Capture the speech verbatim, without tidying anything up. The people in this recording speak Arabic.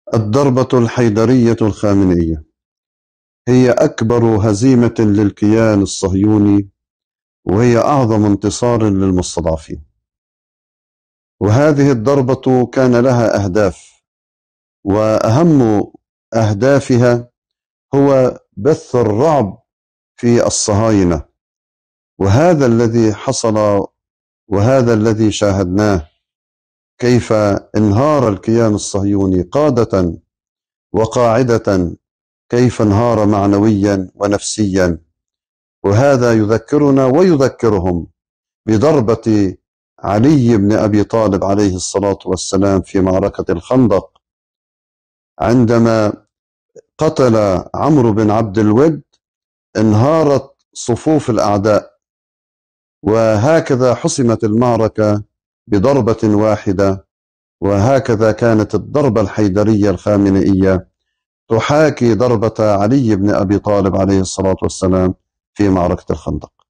الضربة الحيدرية الخامنئية هي أكبر هزيمة للكيان الصهيوني، وهي أعظم انتصار للمستضعفين. وهذه الضربة كان لها أهداف، وأهم أهدافها هو بث الرعب في الصهاينة، وهذا الذي حصل وهذا الذي شاهدناه، كيف انهار الكيان الصهيوني قادة وقاعدة، كيف انهار معنويا ونفسيا. وهذا يذكرنا ويذكرهم بضربة علي بن أبي طالب عليه الصلاة والسلام في معركة الخندق، عندما قتل عمرو بن عبد الود انهارت صفوف الأعداء، وهكذا حسمت المعركة بضربة واحدة. وهكذا كانت الضربة الحيدرية الخامنئية تحاكي ضربة علي بن أبي طالب عليه الصلاة والسلام في معركة الخندق.